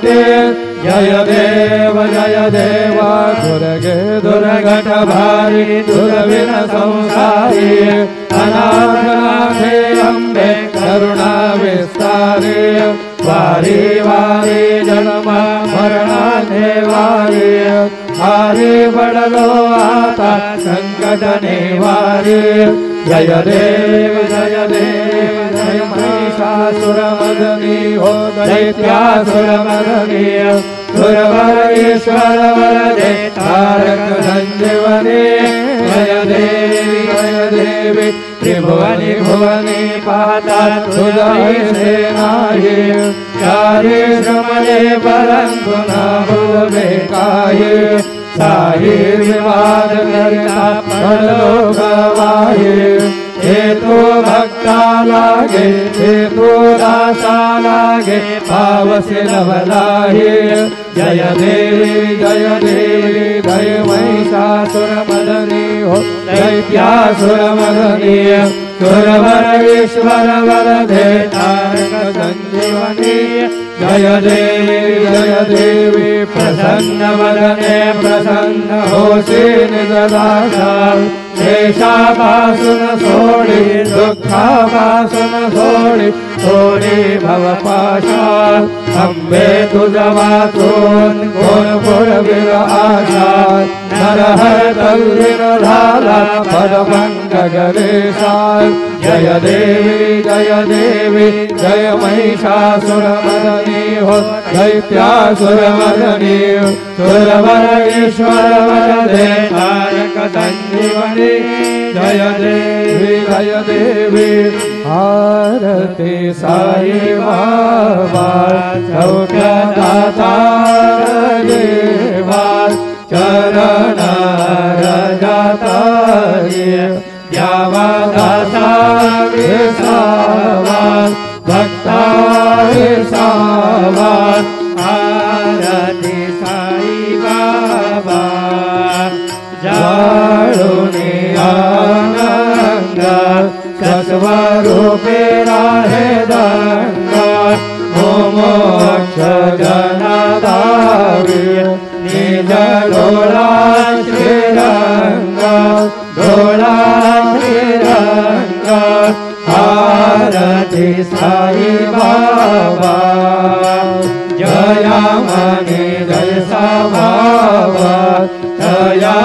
गते जय देव दुर्गे दुर्घट भारी दुर्विन संसारी अनाथनाथे अम्बे करुणा विस्तारी वारी वारी जन्म मरणाने वारी हारी बड़लो आता संकट निवारी जय देव जय महिषासुरमर्दिनी हो दैत्यासुरमर्दिनी सुरवर ईश्वर वरदे तारक संजीवनी जय देवी त्रिभुवनी भुवनी पाता तुझाई से नाही चारे श्रमले परंतु न भूले काये साही विवाद करता पड़ो गवाये हे तो भक्ता लागे हे तो दासा लागे पाव से नवलाहे जय देवी जय महिषासुरमर्दिनी हो दैत्यासुरमर्दिनी सुरवर ईश्वर वरदे तारक संजीवनी जय देवी प्रसन्न वदने प्रसन्न होशी निजदासा शेषापासून सोडी दुःखापासून सोडी सोडी भवपाशात अंबे तुझा वाचून कोण पुरविल आशात नरहर तल्लीन झाला पदभंग गणेशात जय देवी जय महिषासुरमर्दिनी हो दैत्यासुरमर्दिनी सुरवर ईश्वर वरदे तारक संजीवनी जय देवी आरती साई बाबा सौख्यदाता देवा चरण रजता द्यावा दाता विसावा भक्ता विसावा आरती साई बाबा जाळुनी आनंद सत्वरूपे राहे दंग मोक्ष जनादावी निज डोळा श्रीरंग आरती साई बाबा जया मनी जय सावा दया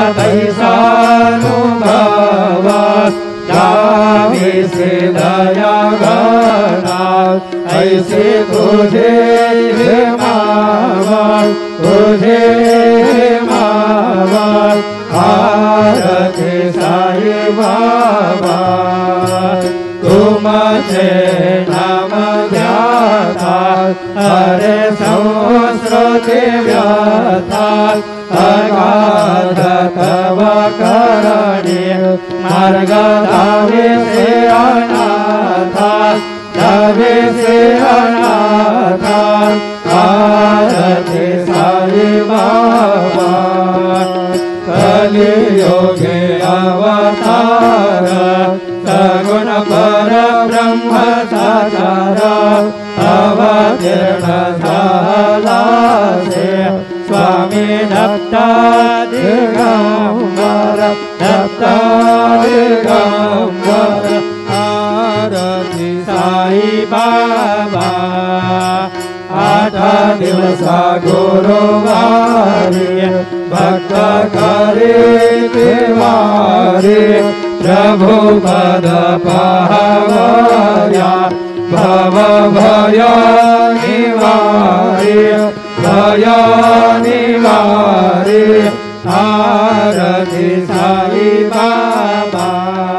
तैसानुभवा दावी से दया गणा ऐसे तुझे मावा आरती साई बाबा तुमचे नाम ध्याता हरे संस्कृति व्यथा अगाध तव करणी मार्ग धावे से अनाथा आरती साई बाबा कलियुगे अवतार सगुण पर ब्रह्म साकार अवतीर्ण झाला से स्वामी दत्ता दिगंबर आरती साई बाबा 8 दिवस गुरुवारी भक्त करे देवारी प्रभु पद पावया भव भय निवारी आरती साई बाबा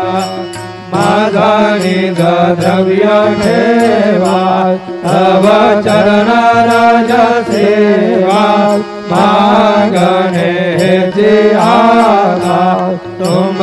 माधनी द्रव्य ठेवा तव चरण राज सेवा मागणे हेची आगा तुम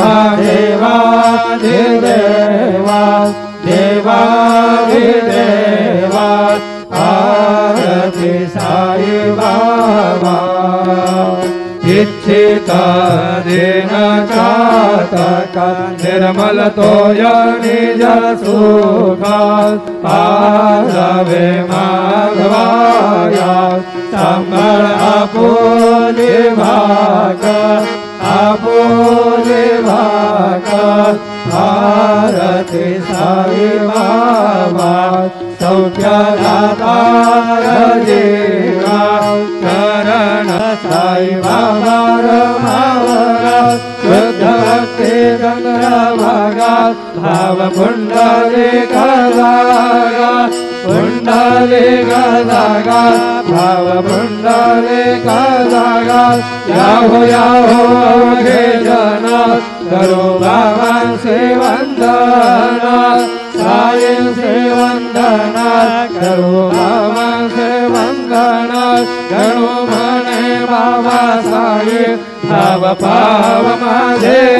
देवा आरती साई बाबा इच्छित दिन चातक का निर्मल तो निज सुखा पारवे माधवाया संबल आपुले भागा आपुले भागा भारती साई बाबा सौख्य दाता जीवा चरण साई बाबा रमावरा शुद्ध भक्ति चंद्रभागा भाव कुंडली कदागा कुंडली कदागा भाव कुंडली कदागा याहो हे जना करो भगवान से वंदना साई से वंदना करो भगवान से वंदना करो मने बाबा साई भाव पाव माझे